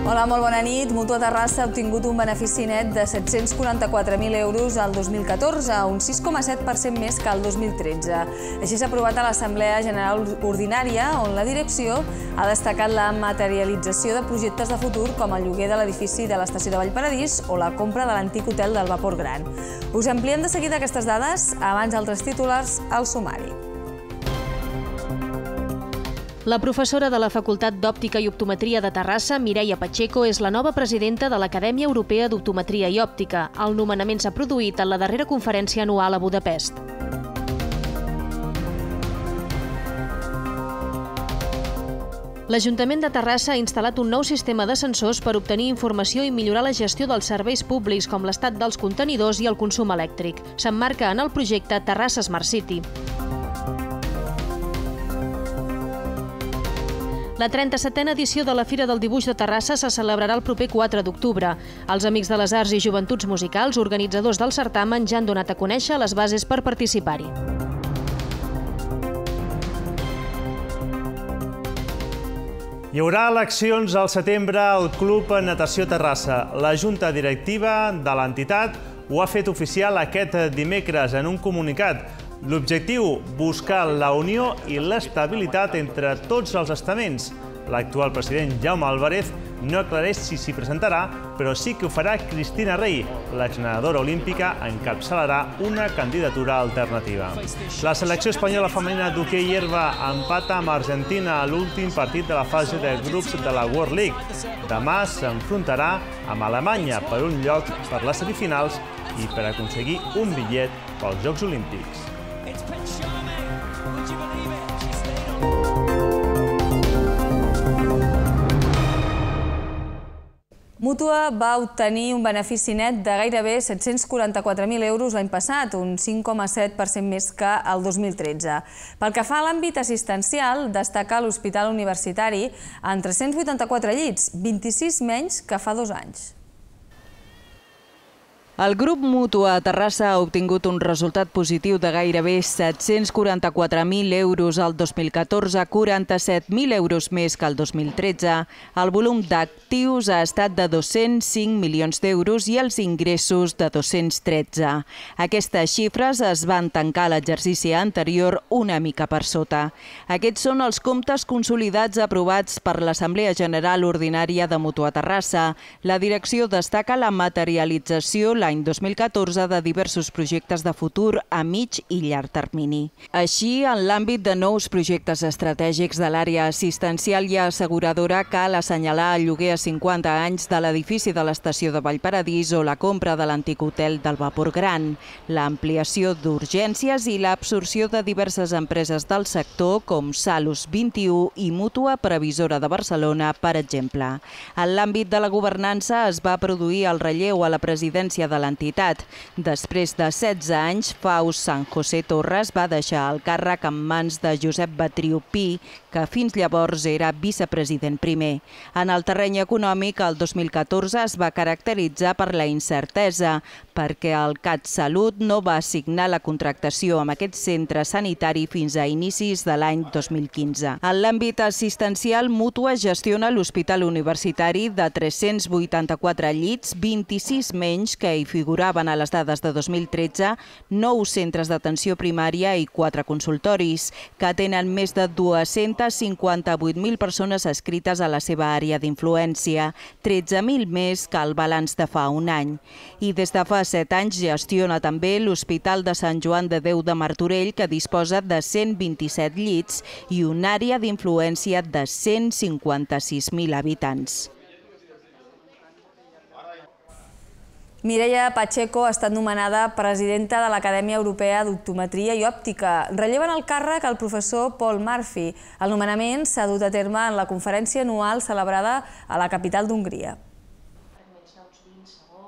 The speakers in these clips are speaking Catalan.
Hola, molt bona nit. Mútua Terrassa ha obtingut un benefici net de 744.000 euros al 2014, un 6,7% més que el 2013. Així s'ha aprovat a l'Assemblea General Ordinària, on la direcció ha destacat la materialització de projectes de futur com el lloguer de l'edifici de l'estació de Vallparadís o la compra de l'antic hotel del Vapor Gran. Us ampliem de seguida aquestes dades, abans altres titulars al sumari. La professora de la Facultat d'Òptica i Optometria de Terrassa, Mireia Pacheco, és la nova presidenta de l'Acadèmia Europea d'Optometria i Òptica. El nomenament s'ha produït en la darrera conferència anual a Budapest. L'Ajuntament de Terrassa ha instal·lat un nou sistema de sensors per obtenir informació i millorar la gestió dels serveis públics, com l'estat dels contenidors i el consum elèctric. S'emmarca en el projecte Terrassa Smart City. La 37a edició de la Fira del Dibuix de Terrassa se celebrarà el proper 4 d'octubre. Els Amics de les Arts i Joventuts Musicals, organitzadors del certamen, ja han donat a conèixer les bases per participar-hi. Hi haurà eleccions al setembre al Club Natació Terrassa. La Junta Directiva de l'entitat ho ha fet oficial aquest dimecres en un comunicat. L'objectiu, buscar la unió i l'estabilitat entre tots els estaments. L'actual president Jaume Álvarez no aclareix si s'hi presentarà, però sí que ho farà Cristina Rey. L'exnedadora olímpica encapçalarà una candidatura alternativa. La selecció espanyola femenina d'hoquei herba empata amb Argentina a l'últim partit de la fase de grups de la World League. Demà s'enfrontarà amb Alemanya per un lloc per les semifinals i per aconseguir un bitllet pels Jocs Olímpics. Mútua va obtenir un benefici net de gairebé 744.000 euros l'any passat, un 5,7% més que el 2013. Pel que fa a l'àmbit assistencial, destaca l'Hospital Universitari amb 384 llits, 26 menys que fa 2 anys. El grup Mútua a Terrassa ha obtingut un resultat positiu de gairebé 744.000 euros al 2014, 47.000 euros més que el 2013. El volum d'actius ha estat de 205 milions d'euros i els ingressos de 213. Aquestes xifres es van tancar l'exercici anterior una mica per sota. Aquests són els comptes consolidats aprovats per l'Assemblea General Ordinària de Mútua Terrassa. La direcció destaca la materialització l'any 2014 de diversos projectes de futur a mig i llarg termini. Així, en l'àmbit de nous projectes estratègics de l'àrea assistencial i asseguradora, cal assenyalar el lloguer a 50 anys de l'edifici de l'estació de Vallparadís o la compra de l'antic hotel del Vapor Gran, l'ampliació d'urgències i l'absorció de diverses empreses del sector com Salus 21 i Mútua Previsora de Barcelona, per exemple. En l'àmbit de la governança es va produir el relleu a la presidència de l'entitat. Després de 16 anys, Faust San José Torres va deixar el càrrec en mans de Josep Batriu Pi, que fins llavors era vicepresident primer. En el terreny econòmic, el 2014 es va caracteritzar per la incertesa, perquè el CatSalut no va assignar la contractació amb aquest centre sanitari fins a inicis de l'any 2015. En l'àmbit assistencial, Mútua gestiona l'Hospital Universitari de 384 llits, 26 menys que hi figuraven a les dades de 2013, 9 centres d'atenció primària i 4 consultoris, que tenen més de 258.000 persones escrites a la seva àrea d'influència, 13.000 més que el balanç de fa un any. I des de fa 7 anys gestiona també l'Hospital de Sant Joan de Déu de Martorell, que disposa de 127 llits i una àrea d'influència de 156.000 habitants. Mireia Pacheco ha estat nomenada presidenta de l'Acadèmia Europea d'Optometria i Òptica. Relleva en el càrrec el professor Paul Murphy. El nomenament s'ha dut a terme en la conferència anual celebrada a la capital d'Hongria.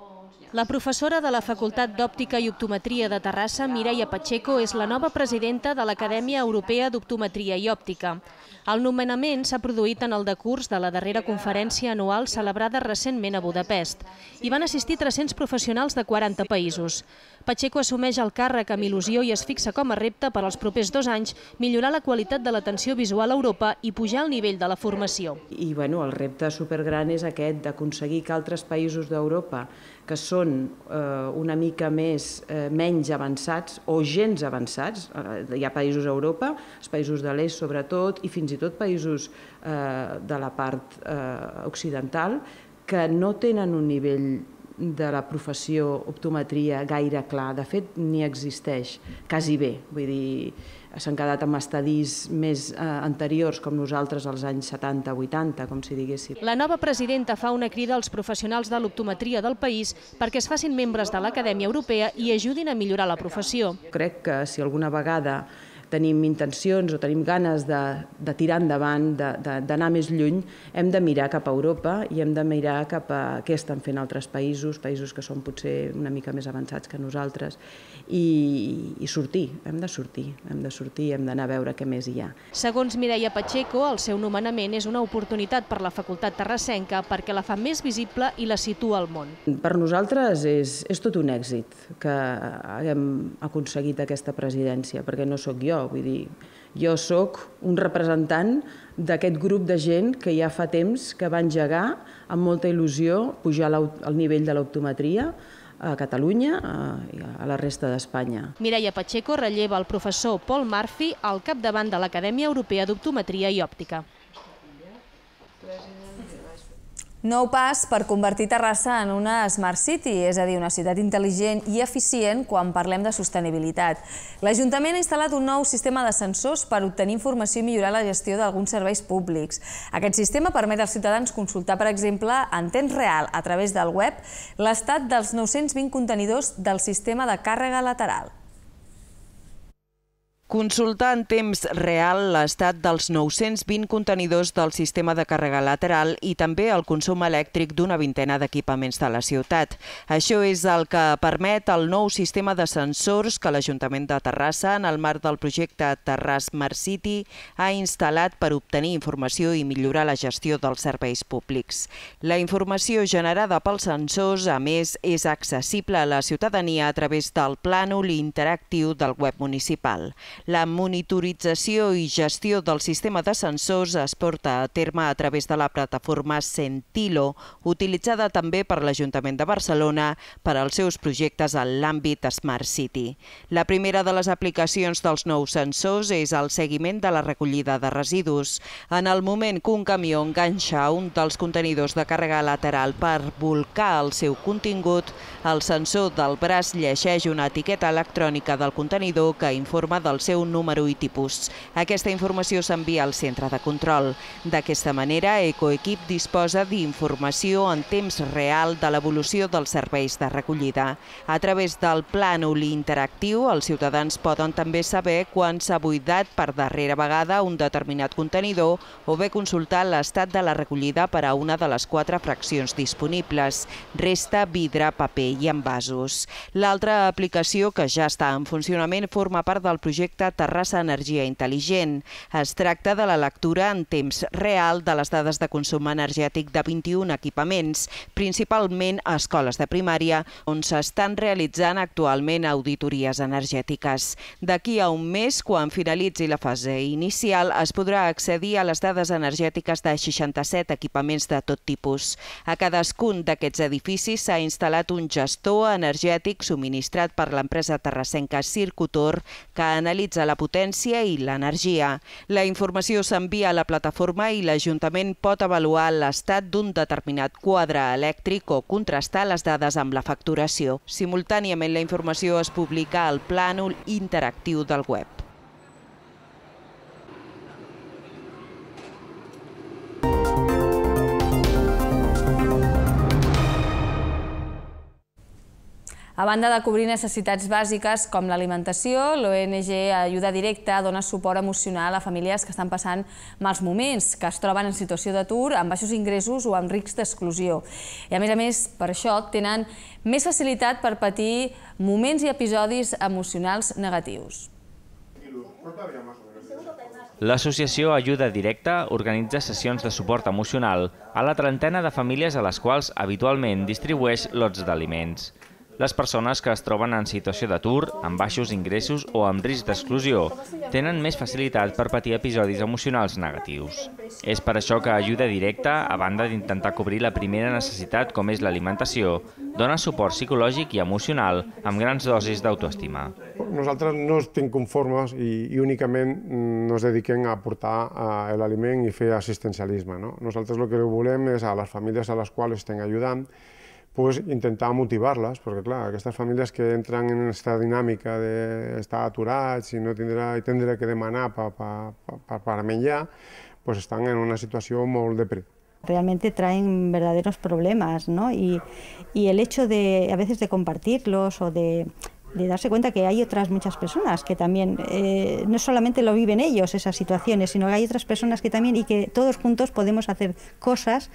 La professora de la Facultat d'Òptica i Optometria de Terrassa, Mireia Pacheco, és la nova presidenta de l'Acadèmia Europea d'Optometria i Òptica. El nomenament s'ha produït en el decurs de la darrera conferència anual celebrada recentment a Budapest. Hi van assistir 300 professionals de 40 països. Pacheco assumeix el càrrec amb il·lusió i es fixa com a repte per als propers 2 anys millorar la qualitat de l'atenció visual a Europa i pujar el nivell de la formació. I el repte supergran és aquest, d'aconseguir que altres països d'Europa, que són una mica menys avançats o gens avançats, hi ha països a Europa, els països de l'est sobretot, i fins i tot països de la part occidental, que no tenen un nivell de la professió optometria gaire clar. De fet, ni existeix, quasi bé. Vull dir, s'han quedat amb estadis més anteriors, com nosaltres als anys 70-80, com si diguéssim. La nova presidenta fa una crida als professionals de l'optometria del país perquè es facin membres de l'Acadèmia Europea i ajudin a millorar la professió. Crec que si alguna vegada tenim intencions o tenim ganes de tirar endavant, d'anar més lluny, hem de mirar cap a Europa i hem de mirar cap a què estan fent altres països que són potser una mica més avançats que nosaltres, i sortir, hem de sortir, hem d'anar a veure què més hi ha. Segons Mireia Pacheco, el seu nomenament és una oportunitat per la facultat terrassenca perquè la fa més visible i la situa al món. Per nosaltres és tot un èxit que haguem aconseguit aquesta presidència, perquè no sóc jo. Vull dir, jo sóc un representant d'aquest grup de gent que ja fa temps que va engegar amb molta il·lusió pujar el nivell de l'optometria a Catalunya i a la resta d'Espanya. Mireia Pacheco relleva el professor Paul Murphy al capdavant de l'Acadèmia Europea d'Optometria i Òptica. Nou pas per convertir Terrassa en una Smart City, és a dir, una ciutat intel·ligent i eficient quan parlem de sostenibilitat. L'Ajuntament ha instal·lat un nou sistema de sensors per obtenir informació i millorar la gestió d'alguns serveis públics. Aquest sistema permet als ciutadans consultar, per exemple, en temps real, a través del web, l'estat dels 920 contenidors del sistema de càrrega lateral. Consultar en temps real l'estat dels 920 contenidors del sistema de càrrega lateral i també el consum elèctric d'una vintena d'equipaments de la ciutat. Això és el que permet el nou sistema de sensors que l'Ajuntament de Terrassa, en el marc del projecte Terrassa Smart City, ha instal·lat per obtenir informació i millorar la gestió dels serveis públics. La informació generada pels sensors, a més, és accessible a la ciutadania a través del plànol interactiu del web municipal. La monitorització i gestió del sistema de sensors es porta a terme a través de la plataforma Sentilo, utilitzada també per l'Ajuntament de Barcelona per als seus projectes en l'àmbit Smart City. La primera de les aplicacions dels nous sensors és el seguiment de la recollida de residus. En el moment que un camió enganxa un dels contenidors de càrrega lateral per bolcar el seu contingut, el sensor del braç llegeix una etiqueta electrònica del contenidor que informa del seu número i tipus. Aquesta informació s'envia al centre de control. D'aquesta manera, Ecoequip disposa d'informació en temps real de l'evolució dels serveis de recollida. A través del plànol interactiu, els ciutadans poden també saber quan s'ha buidat per darrera vegada un determinat contenidor o bé consultar l'estat de la recollida per a una de les 4 fraccions disponibles: resta, vidre, paper i envasos. L'altra aplicació que ja està en funcionament forma part del projecte Terrassa Energia Intel·ligent. Es tracta de la lectura en temps real de les dades de consum energètic de 21 equipaments, principalment a escoles de primària, on s'estan realitzant actualment auditories energètiques. D'aquí a un mes, quan finalitzi la fase inicial, es podrà accedir a les dades energètiques de 67 equipaments de tot tipus. A cadascun d'aquests edificis s'ha instal·lat un gestor energètic subministrat per l'empresa terrassenca Circutor, que analitza la potència i l'energia. La informació s'envia a la plataforma i l'Ajuntament pot avaluar l'estat d'un determinat quadre elèctric o contrastar les dades amb la facturació. Simultàniament, la informació es publica al plànol interactiu del web. A banda de cobrir necessitats bàsiques com l'alimentació, l'ONG Ajuda Directa dona suport emocional a famílies que estan passant mals moments, que es troben en situació d'atur, amb baixos ingressos o amb risc d'exclusió. I a més, per això tenen més facilitat per patir moments i episodis emocionals negatius. L'associació Ajuda Directa organitza sessions de suport emocional a la trentena de famílies a les quals habitualment distribueix lots d'aliments. Les persones que es troben en situació d'atur, amb baixos ingressos o amb risc d'exclusió tenen més facilitat per patir episodis emocionals negatius. És per això que Ajuda Directa, a banda d'intentar cobrir la primera necessitat com és l'alimentació, dona suport psicològic i emocional amb grans dosis d'autoestima. Nosaltres no estem conformes i únicament ens dediquem a portar l'aliment i fer assistencialisme. Nosaltres el que volem és a les famílies a les quals estem ajudant intentar motivar-les, perquè clar, aquestes famílies que entren en aquesta dinàmica d'estar aturats i no tindre que demanar per menjar, estan en una situació molt deprimida. Realmente traen verdaderos problemas, ¿no? Y el hecho a veces de compartirlos o de darse cuenta que hay otras muchas personas que también, no solamente lo viven ellos esas situaciones, sino que hay otras personas que también, y que todos juntos podemos hacer cosas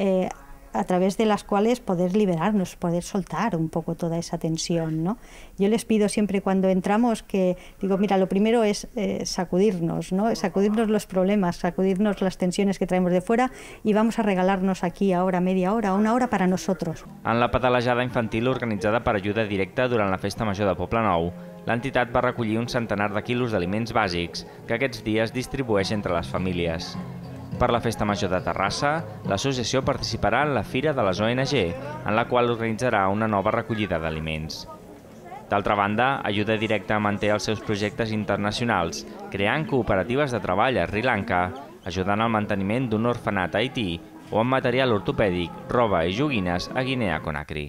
a través de las cuales poder liberarnos, poder soltar un poco toda esa tensión, ¿no? Yo les pido siempre cuando entramos que, digo, mira, lo primero es sacudirnos, ¿no? Sacudirnos los problemas, sacudirnos las tensiones que traemos de fuera y vamos a regalarnos aquí ahora media hora, una hora para nosotros. En la pedalejada infantil organitzada per Ajuda Directa durant la Festa Major de Poblenou, l'entitat va recollir un centenar de quilos d'aliments bàsics que aquests dies distribueix entre les famílies. Per la Festa Major de Terrassa, l'associació participarà en la Fira de les ONG, en la qual organitzarà una nova recollida d'aliments. D'altra banda, Ajuda Directa manté els seus projectes internacionals, creant cooperatives de treball a Sri Lanka, ajudant al manteniment d'un orfenat a Haití o amb material ortopèdic, roba i joguines a Guinea-Conakry.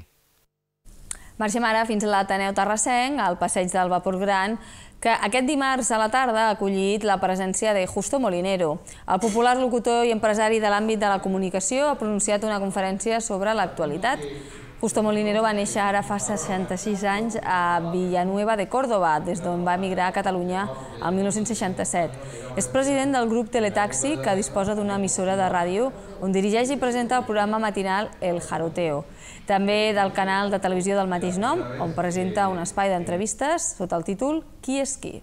Marxem ara fins a l'Ateneu Terrassenc, al passeig del Vapor Gran, que aquest dimarts a la tarda ha acollit la presència de Justo Molinero. El popular locutor i empresari de l'àmbit de la comunicació ha pronunciat una conferència sobre l'actualitat. Justo Molinero va néixer ara fa 66 anys a Villanueva de Córdoba, des d'on va emigrar a Catalunya el 1967. És president del grup Teletaxi, que disposa d'una emissora de ràdio on dirigeix i presenta el programa matinal El Jaroteo. També del canal de televisió del mateix nom, on presenta un espai d'entrevistes sota el títol Qui és qui?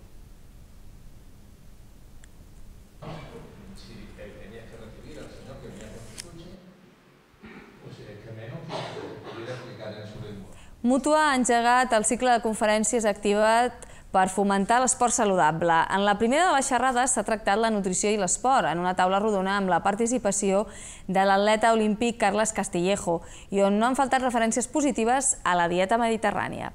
Mútua ha engegat el cicle de conferències activat per fomentar l'esport saludable. En la primera de les xerrades s'ha tractat la nutrició i l'esport, en una taula rodona amb la participació de l'atleta olímpic Carles Castillejo, i on no han faltat referències positives a la dieta mediterrània.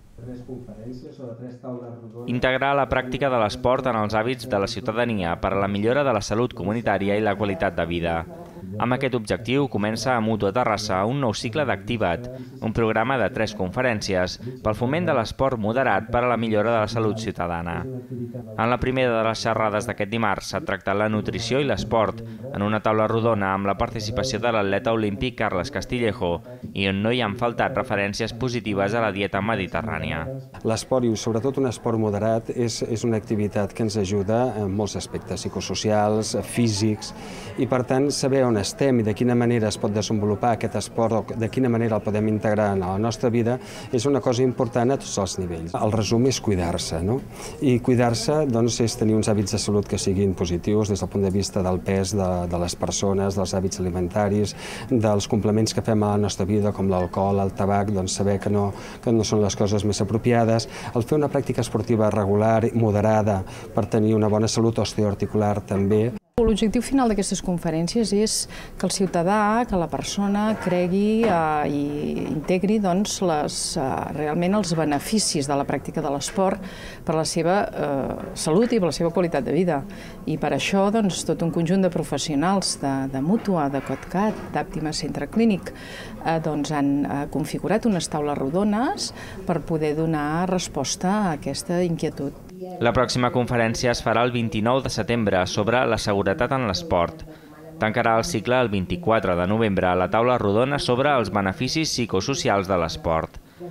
Integrar la pràctica de l'esport en els hàbits de la ciutadania per a la millora de la salut comunitària i la qualitat de vida. Amb aquest objectiu comença a Mútua Terrassa un nou cicle d'Activa't, un programa de 3 conferències pel foment de l'esport moderat per a la millora de la salut ciutadana. En la primera de les xerrades d'aquest dimarts s'ha tractat la nutrició i l'esport en una taula rodona amb la participació de l'atleta olímpic Carles Castillejo i on no hi han faltat referències positives a la dieta mediterrània. L'esport, i sobretot un esport moderat, és una activitat que ens ajuda en molts aspectes psicosocials, físics, i per tant saber on estem i de quina manera es pot desenvolupar aquest esport o de quina manera el podem integrar en la nostra vida és una cosa important a tots els nivells. El resum és cuidar-se, no? I cuidar-se és tenir uns hàbits de salut que siguin positius des del punt de vista del pes de les persones, dels hàbits alimentaris, dels complements que fem a la nostra vida com l'alcohol, el tabac, saber que no són les coses més apropiades, el fer una pràctica esportiva regular i moderada per tenir una bona salut osteoarticular també. L'objectiu final d'aquestes conferències és que el ciutadà, que la persona cregui i integri realment els beneficis de la pràctica de l'esport per a la seva salut i per a la seva qualitat de vida. I per això tot un conjunt de professionals de Mútua, de COTCAT, d'Àptima Centre Clínic, han configurat unes taules rodones per poder donar resposta a aquesta inquietud. La pròxima conferència es farà el 29 de setembre sobre la seguretat en l'esport. Tancarà el cicle el 24 de novembre a la taula rodona sobre els beneficis psicosocials de l'esport.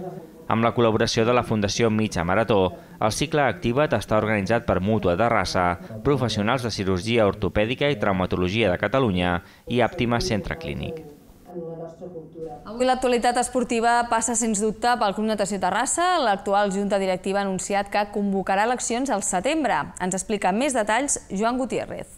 Amb la col·laboració de la Fundació Mitja Marató, el cicle Activa't està organitzat per Mútua Terrassa, professionals de cirurgia ortopèdica i traumatologia de Catalunya i Àptima Centre Clínic. Avui l'actualitat esportiva passa sens dubte pel Club Natació Terrassa. L'actual Junta Directiva ha anunciat que convocarà eleccions al setembre. Ens explica més detalls Joan Gutiérrez.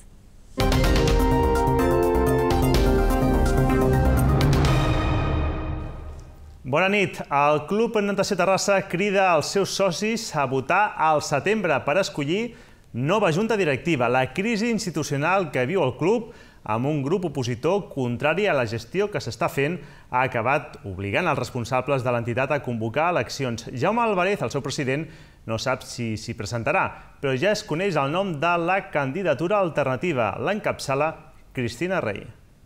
Bona nit. El Club Natació Terrassa crida als seus socis a votar al setembre per escollir nova junta directiva. La crisi institucional que viu el club amb un grup opositor contrari a la gestió que s'està fent ha acabat obligant els responsables de l'entitat a convocar eleccions. Jaume Álvarez, el seu president, no sap si s'hi presentarà, però ja es coneix el nom de la candidatura alternativa. L'encapçala Cristina Rey.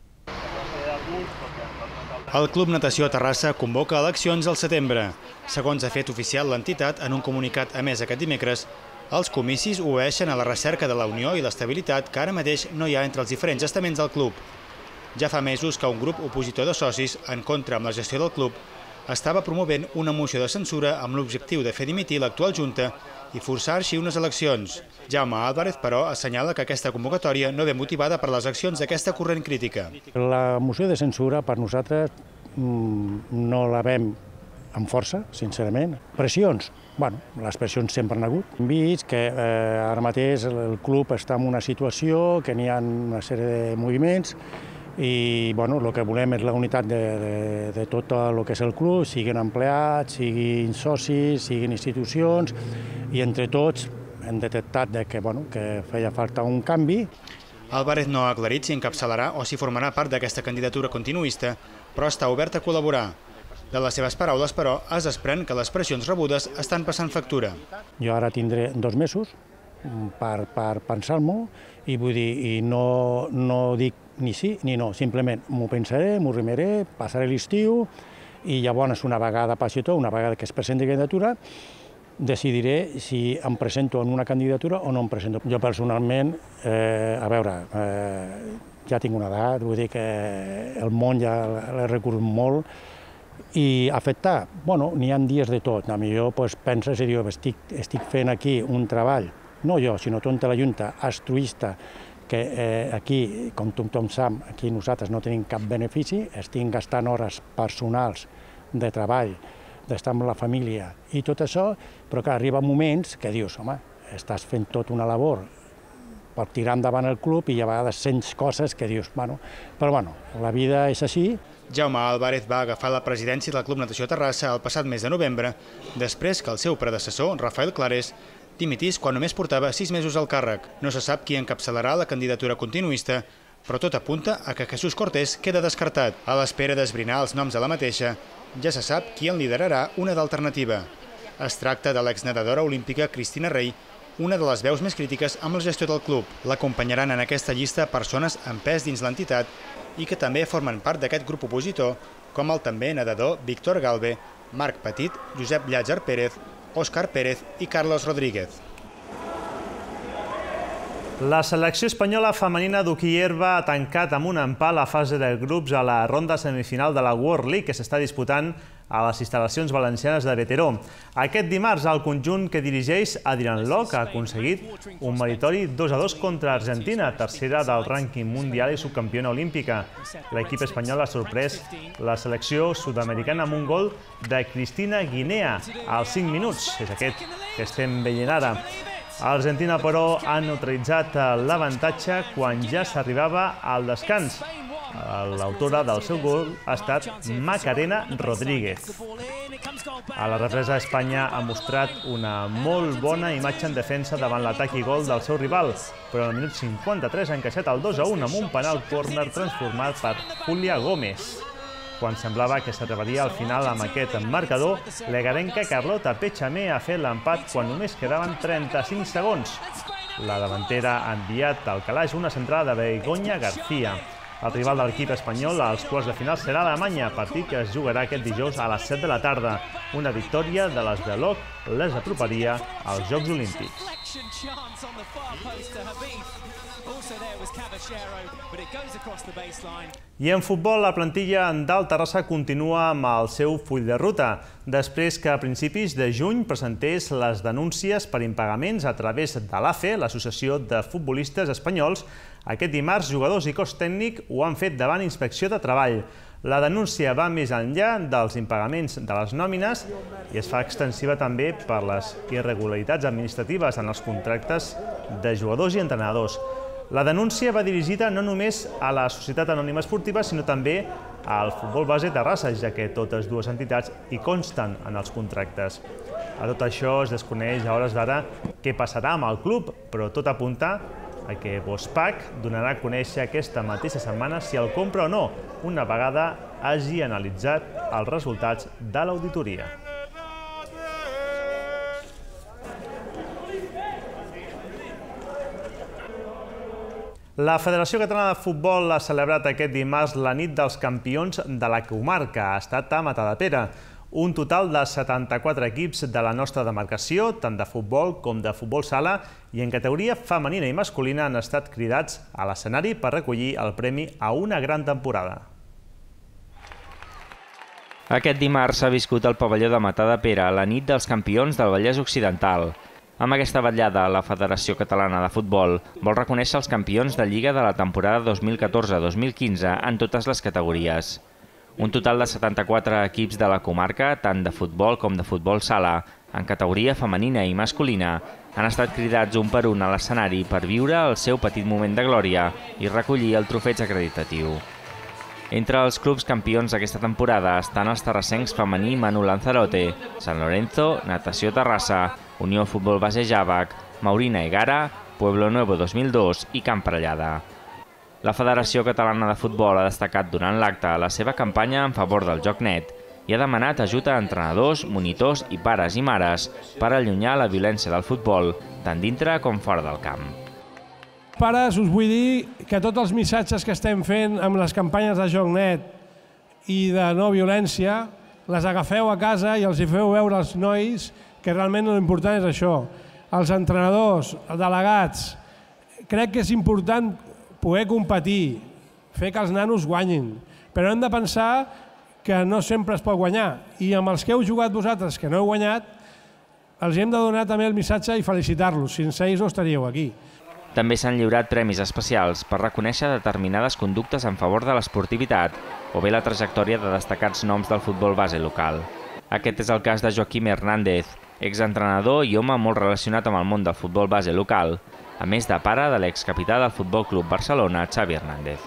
El Club Natació Terrassa convoca eleccions al setembre. Segons ha fet oficial l'entitat en un comunicat emès aquest dimecres, els comicis obeeixen a la recerca de la unió i l'estabilitat que ara mateix no hi ha entre els diferents estaments del club. Ja fa mesos que un grup opositor de socis, en contra amb la gestió del club, estava promovent una moció de censura amb l'objectiu de fer dimitir l'actual junta i forçar així unes eleccions. Jaume Álvarez, però, assenyala que aquesta convocatòria no ve motivada per les accions d'aquesta corrent crítica. La moció de censura per nosaltres no la veiem amb força, sincerament. Pressions? Bueno, les pressions sempre han hagut. Hem vist que ara mateix el club està en una situació, que n'hi ha una sèrie de moviments i el que volem és la unitat de tot el que és el club, siguin empleats, siguin socis, siguin institucions, i entre tots hem detectat que feia falta un canvi. Álvarez no ha aclarit si encapçalarà o si formarà part d'aquesta candidatura continuista, però està obert a col·laborar. De les seves paraules, però, es desprèn que les pressions rebudes estan passant factura. Jo ara tindré 2 mesos per pensar-m'ho i vull dir, no dic ni sí ni no, simplement m'ho pensaré, m'ho rimeré, passaré l'estiu i llavors una vegada passi tot, una vegada que es presenti candidatura, decidiré si em presento en una candidatura o no em presento. Jo personalment, ja tinc una edat, vull dir que el món ja l'he recorregut molt i afectar, n'hi ha dies de tot. A mi penses i dius, estic fent aquí un treball, no jo, sinó tota la junta altruista, que aquí, com tothom sap, aquí nosaltres no tenim cap benefici, estic gastant hores personals de treball, d'estar amb la família i tot això, però que arriba moments que dius, home, estàs fent tota una labor per tirar endavant el club i a vegades sents coses que dius, però la vida és així. Jaume Álvarez va agafar la presidència del Club Natació Terrassa el passat mes de novembre, després que el seu predecessor, Rafael Clares, dimitís quan només portava 6 mesos al càrrec. No se sap qui encapçalarà la candidatura continuista, però tot apunta a que Jesús Cortés queda descartat. A l'espera d'esbrinar els noms de la mateixa, ja se sap qui en liderarà una d'alternativa. Es tracta de l'exnedadora olímpica Cristina Rey, una de les veus més crítiques amb la gestió del club. L'acompanyaran en aquesta llista persones amb pes dins l'entitat i que també formen part d'aquest grup opositor, com el també nedador Víctor Galve, Marc Petit, Josep Llàtzer Pérez, Òscar Pérez i Carlos Rodríguez. La selecció espanyola femenina d'hoquei herba ha tancat amb un empat la fase de grups a la ronda semifinal de la World League que s'està disputant a les instal·lacions valencianes de Veteró. Aquest dimarts, el conjunt que dirigeix Adrián Loch ha aconseguit un meritori 2-2 contra Argentina, tercera del rànquing mundial i subcampiona olímpica. L'equip espanyol ha sorprès la selecció sud-americana amb un gol de Cristina Guinea als 5 minuts. És aquest que estem veient ara. Argentina, però, ha neutralitzat l'avantatge quan ja s'arribava al descans. L'autora del seu gol ha estat Macarena Rodríguez. A la represa, Espanya ha mostrat una molt bona imatge en defensa davant l'atac i gol del seu rival, però al minut 53 ha encaixat el 2-1 amb un penal córner transformat per Júlia Gómez. Quan semblava que s'arribaria al final amb aquest marcador, l'egarenca Carlota Pechamé ha fet l'empat quan només quedaven 35 segons. La davantera ha enviat al calaix una centrada de Begoña García. El rival de l'equip espanyol als quarts de final serà Alemanya, partit que es jugarà aquest dijous a les 7 de la tarda. Una victòria de les de Loch les aproparia als Jocs Olímpics. I en futbol, la plantilla del Terrassa continua amb el seu full de ruta, després que a principis de juny presentés les denúncies per impagaments a través de l'AFE, l'Associació de Futbolistes Espanyols. Aquest dimarts, jugadors i cos tècnic ho han fet davant Inspecció de Treball. La denúncia va més enllà dels impagaments de les nòmines i es fa extensiva també per les irregularitats administratives en els contractes de jugadors i entrenadors. La denúncia va dirigida no només a la Societat Anònima Esportiva, sinó també al Futbol Base Terrassa, ja que totes dues entitats hi consten en els contractes. A tot això es desconeix a hores d'ara què passarà amb el club, però tot apunta a que Bospac donarà a conèixer aquesta mateixa setmana si el compra o no, una vegada hagi analitzat els resultats de l'auditoria. La Federació Catalana de Futbol ha celebrat aquest dimarts la nit dels campions de la comarca. Ha estat a Matadepera. Un total de 74 equips de la nostra demarcació, tant de futbol com de futbol sala, i en categoria femenina i masculina han estat cridats a l'escenari per recollir el premi a una gran temporada. Aquest dimarts s'ha viscut al pavelló de Matadepera la nit dels campions del Vallès Occidental. Amb aquesta vetllada, la Federació Catalana de Futbol vol reconèixer els campions de Lliga de la temporada 2014-2015 en totes les categories. Un total de 74 equips de la comarca, tant de futbol com de futbol sala, en categoria femenina i masculina, han estat cridats un per un a l'escenari per viure el seu petit moment de glòria i recollir el trofeig acreditatiu. Entre els clubs campions d'aquesta temporada estan els terrassencs femení Manu Lanzarote, Sant Lorenzo, Natació Terrassa, Unió Futbol Base Jàvec, Maurina Egara, Pueblo Nuevo 2002 i Camp Parellada. La Federació Catalana de Futbol ha destacat durant l'acte la seva campanya en favor del joc net i ha demanat ajuda a entrenadors, monitors i pares i mares per allunyar la violència del futbol, tant dintre com fora del camp. Pares, us vull dir que tots els missatges que estem fent amb les campanyes de joc net i de no violència les agafeu a casa i els hi feu veure als nois que realment l'important és això. Els entrenadors, els delegats, crec que és important poder competir, fer que els nanos guanyin, però hem de pensar que no sempre es pot guanyar. I amb els que heu jugat vosaltres, que no heu guanyat, els hem de donar també el missatge i felicitar-los. Sense ells no estaríeu aquí. També s'han lliurat premis especials per reconèixer determinades conductes en favor de l'esportivitat o bé la trajectòria de destacats noms del futbol base local. Aquest és el cas de Joaquim Hernández, exentrenador i home molt relacionat amb el món del futbol base local, a més de pare de l'excapità del Futbol Club Barcelona, Xavi Hernández.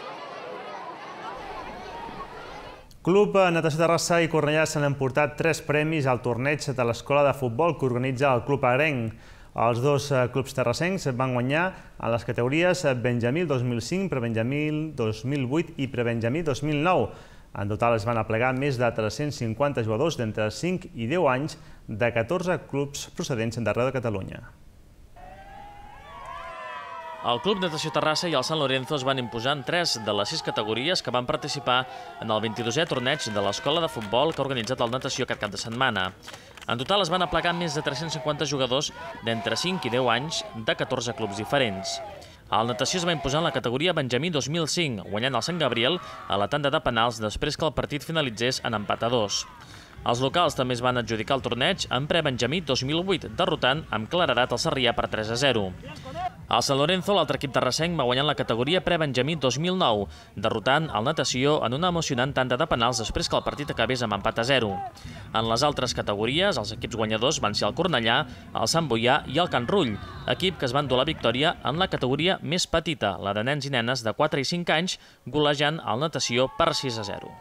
Club Natació Terrassa i Cornellà s'han emportat 3 premis al torneig de l'escola de futbol que organitza el Club Agrenc. Els dos clubs terrassencs van guanyar en les categories Benjamí 2005, Prebenjamí 2008 i Prebenjamí 2009. En total es van aplegar més de 350 jugadors d'entre 5 i 10 anys de 14 clubs procedents d'arreu de Catalunya. El Club Natació Terrassa i el Sant Lorenzo es van imposar en 3 de les 6 categories que van participar en el 22è torneig de l'escola de futbol que ha organitzat el Natació aquest cap de setmana. En total es van aplegar més de 350 jugadors d'entre 5 i 10 anys de 14 clubs diferents. El Natació es va imposar en la categoria Benjamí 2005, guanyant el Sant Gabriel a la tanda de penals després que el partit finalitzés en empat a 2. Els locals també es van adjudicar el torneig en Prebenjamí 2008, derrotant amb claredat el Sarrià per 3-0. El Sant Lorenzo, l'altre equip terrassenc, va guanyar en la categoria Prebenjamí 2009, derrotant el Natació en una emocionant tanda de penals després que el partit acabés amb empat a 0. En les altres categories, els equips guanyadors van ser el Cornellà, el Sant Boià i el Can Rull, equip que es va endur la victòria en la categoria més petita, la de nens i nenes de 4 i 5 anys, golejant el Natació per 6-0.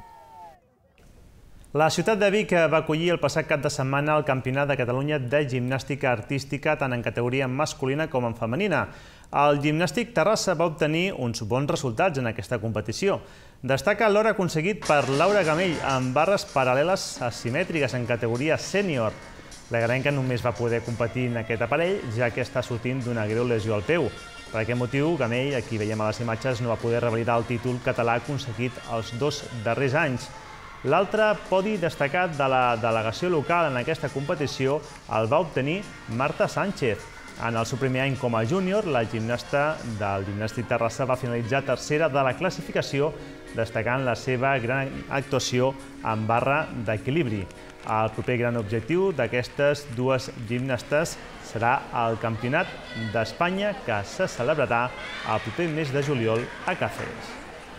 La ciutat de Vic va acollir el passat cap de setmana el Campionat de Catalunya de Gimnàstica Artística tant en categoria masculina com en femenina. El Gimnàstic Terrassa va obtenir uns bons resultats en aquesta competició. Destaca l'or aconseguit per Laura Gamell amb barres paral·leles asimètriques en categoria sènior. La granenca només va poder competir en aquest aparell, ja que està sortint d'una greu lesió al peu. Per aquest motiu, Gamell, a qui veiem a les imatges, no va poder revalidar el títol català aconseguit els 2 darrers anys. L'altre podi destacat de la delegació local en aquesta competició el va obtenir Marta Sánchez. En el seu primer any com a júnior, la gimnasta del Gimnàstic Terrassa va finalitzar tercera de la classificació, destacant la seva gran actuació en barra d'equilibri. El proper gran objectiu d'aquestes dues gimnastes serà el Campionat d'Espanya, que se celebrarà el proper mes de juliol a Cáceres.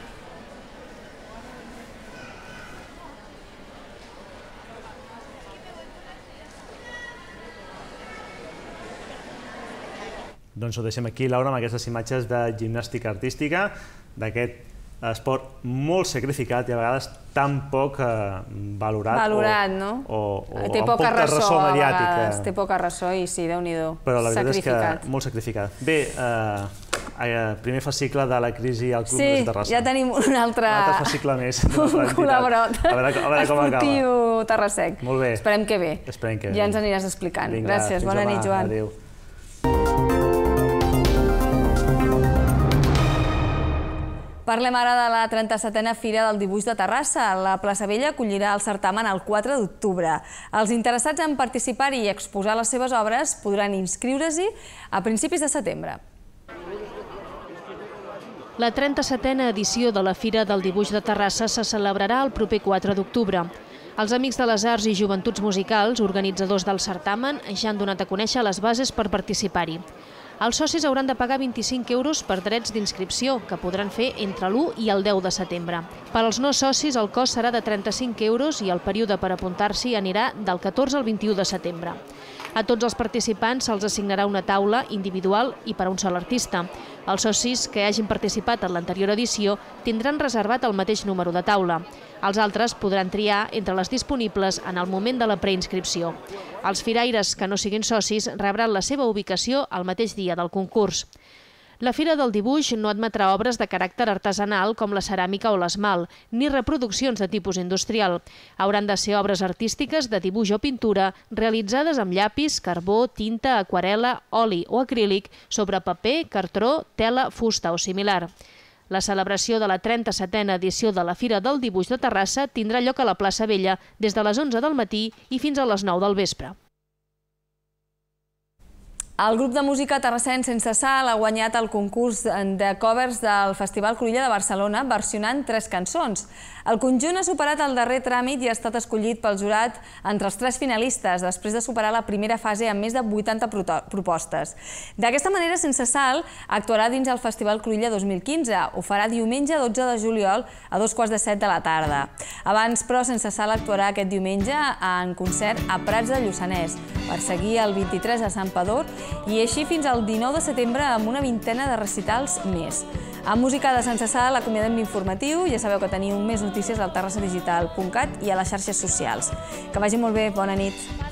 Doncs ho deixem aquí, Laura, amb aquestes imatges de gimnàstica artística, d'aquest esport molt sacrificat i a vegades tan poc valorat. Valorat, no? O té amb poca ressò a mediàtica. vegades, té poca ressò i sí, Déu-n'hi-do. Però la veritat és que molt sacrificat. Bé, primer fascicle de la crisi al Club de Terrassa. Sí, ja tenim un altre fascicle més. Un col·laborat esportiu terrassec. Molt bé. Esperem que bé. Esperem que bé. Ja ens aniràs explicant. Gràcies, bona nit, Joan. Adéu. Parlem ara de la 37a Fira del Dibuix de Terrassa. La Plaça Vella acollirà el certamen el 4 d'octubre. Els interessats en participar-hi i exposar les seves obres podran inscriure-s'hi a principis de setembre. La 37a edició de la Fira del Dibuix de Terrassa se celebrarà el proper 4 d'octubre. Els Amics de les Arts i Joventuts Musicals, organitzadors del certamen, ja han donat a conèixer les bases per participar-hi. Els socis hauran de pagar 25 euros per drets d'inscripció, que podran fer entre l'1 i el 10 de setembre. Per als no socis, el cost serà de 35 euros i el període per apuntar-s'hi anirà del 14 al 21 de setembre. A tots els participants se'ls assignarà una taula individual i per a un sol artista. Els socis que hagin participat en l'anterior edició tindran reservat el mateix número de taula. Els altres podran triar entre les disponibles en el moment de la preinscripció. Els firaires que no siguin socis rebran la seva ubicació el mateix dia del concurs. La Fira del Dibuix no admetrà obres de caràcter artesanal com la ceràmica o l'esmalt, ni reproduccions de tipus industrial. Hauran de ser obres artístiques de dibuix o pintura realitzades amb llapis, carbó, tinta, aquarel·la, oli o acrílic sobre paper, cartró, tela, fusta o similar. La celebració de la 37a edició de la Fira del Dibuix de Terrassa tindrà lloc a la Plaça Vella des de les 11 del matí i fins a les 9 del vespre. El grup de música Terrassencs Sense Sal ha guanyat el concurs de covers del Festival Cruïlla de Barcelona versionant 3 cançons. El conjunt ha superat el darrer tràmit i ha estat escollit pel jurat entre els 3 finalistes, després de superar la primera fase amb més de 80 propostes. D'aquesta manera, Sense Sal actuarà dins el Festival Cruïlla 2015. Ho farà diumenge 12 de juliol a 2:15 de la tarda. Abans, però, Sense Sal actuarà aquest diumenge en concert a Prats de Lluçanès, per seguir el 23 a Santpedor i així fins al 19 de setembre amb una vintena de recitals més. Amb música de Sense Sal acomiadem l'informatiu. Ja sabeu que teniu més notícies al terrassadigital.cat i a les xarxes socials. Que vagi molt bé, bona nit.